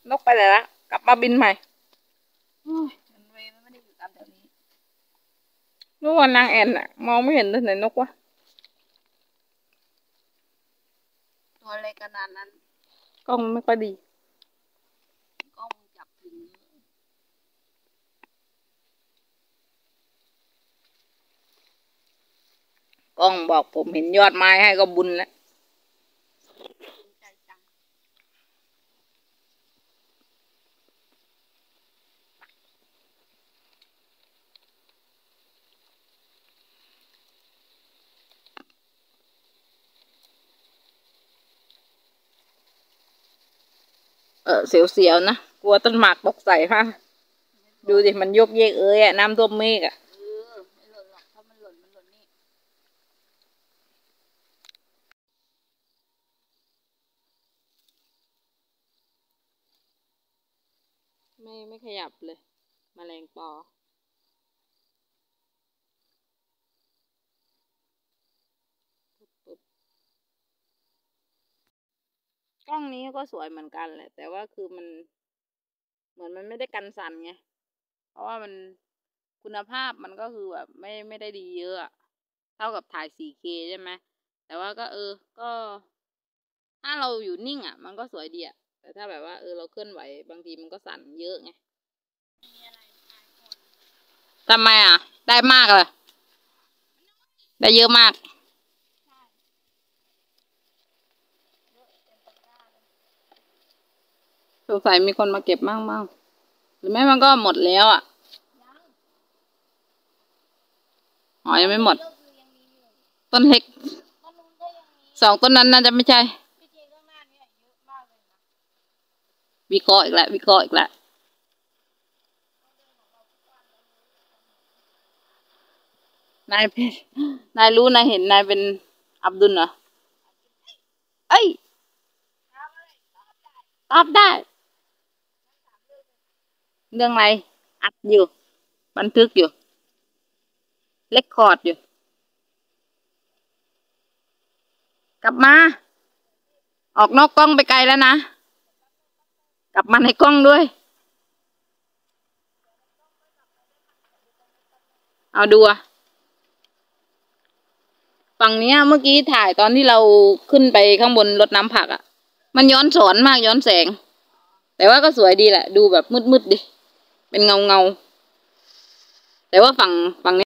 นกไปไหนละกลับมาบินใหม่มันไม่ได้อยู่ตามแถวนี้นู่นนางแอ่นอะมองไม่เห็นเลยไหนนกวะตัวอะไรขนาดนั้นกล้องไม่ค่อยดีกล้องจับถึงกล้องบอกผมเห็นยอดไม้ให้ก็บุญแล้วเสียวๆนะกลัวต้นหมากตกใส่ค่ะดูดิมันยกเยกอะน้ำท่วมเมฆอะไม่หล่นหรอกถ้ามันหล่นนี่ไม่ขยับเลยแมลงปอกล้องนี้ก็สวยเหมือนกันแหละแต่ว่าคือมันเหมือนมันไม่ได้กันสั่นไงเพราะว่ามันคุณภาพมันก็คือแบบไม่ได้ดีเยอะเท่ากับถ่าย 4K ใช่ไหมแต่ว่าก็ก็ถ้าเราอยู่นิ่งอ่ะมันก็สวยดีอ่ะแต่ถ้าแบบว่าเราเคลื่อนไหวบางทีมันก็สั่นเยอะไงทำไมอ่ะได้มากเลยได้เยอะมากสงสัยมีคนมาเก็บมั่งหรือไม่มันก็หมดแล้วอ่ะอ๋อยังไม่หมดต้นเล็ก2 ต้นนั้นน่าจะไม่ใช่วิเคราะห์อีกแล้วนายรู้นายเห็นนายเป็นอับดุลเหรอเอ้ยตอบได้เรื่องอะไรอัดอยู่บันทึกอยู่เรคคอร์ดอยู่กลับมาออกนอกกล้องไปไกลแล้วนะกลับมาในกล้องด้วยเอาดูอะฝั่งนี้เมื่อกี้ถ่ายตอนที่เราขึ้นไปข้างบนรถน้ำผักอะมันย้อนสอนมากย้อนแสงแต่ว่าก็สวยดีแหละดูแบบมืดดิเป็นเงาแต่ว่าฝั่งนี้